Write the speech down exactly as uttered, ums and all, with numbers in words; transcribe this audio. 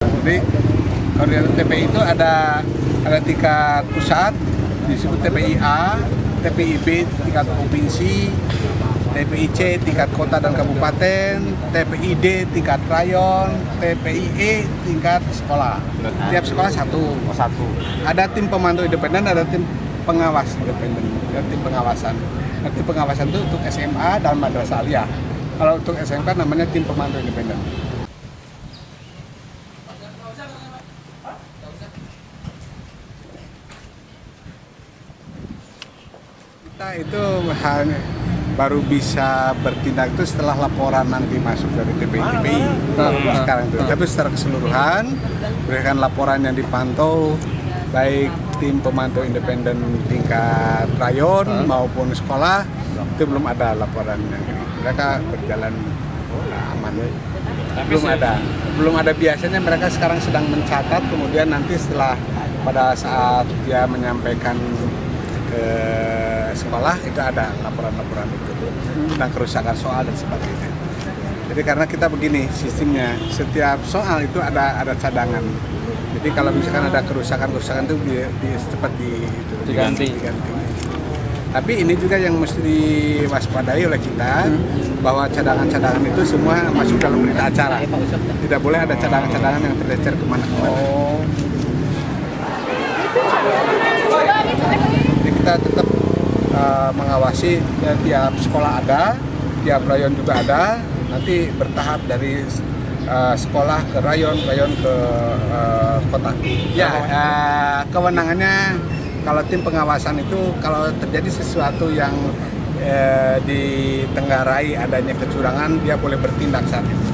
Jadi koordinator T P I itu ada ada tingkat pusat disebut T P I A, T P I B tingkat provinsi, T P I C tingkat kota dan kabupaten, T P I D tingkat rayon, T P I E tingkat sekolah. Tiap sekolah satu. Oh, satu. Ada tim pemantau independen, ada tim pengawas independen, ada tim pengawasan. Nah, tim pengawasan itu untuk S M A dan madrasah aliyah. Kalau untuk S M K namanya tim pemantau independen. Kita itu hanya baru bisa bertindak itu setelah laporan nanti masuk dari T P I T P I sekarang itu. Tapi secara keseluruhan berikan laporan yang dipantau baik tim pemantau independen tingkat rayon maupun sekolah itu belum ada laporan yang mereka berjalan uh, aman. Belum ada, belum ada biasanya mereka sekarang sedang mencatat kemudian nanti setelah pada saat dia menyampaikan ke sekolah itu ada laporan-laporan itu tentang kerusakan soal dan sebagainya. Jadi karena kita begini sistemnya, setiap soal itu ada ada cadangan. Jadi kalau misalkan ada kerusakan-kerusakan itu di, di cepat di, itu, diganti. diganti. Tapi ini juga yang mesti diwaspadai oleh kita hmm. bahwa cadangan-cadangan itu semua masuk dalam berita acara. Tidak boleh ada cadangan-cadangan yang tercecer kemana-mana. Oh. Jadi kita tetap uh, mengawasi ya, tiap sekolah ada, tiap rayon juga ada. Nanti bertahap dari uh, sekolah ke rayon, rayon ke uh, kota. Ya, uh, kewenangannya kalau tim pengawasan itu kalau terjadi sesuatu yang uh, ditenggarai adanya kecurangan, dia boleh bertindak saat itu.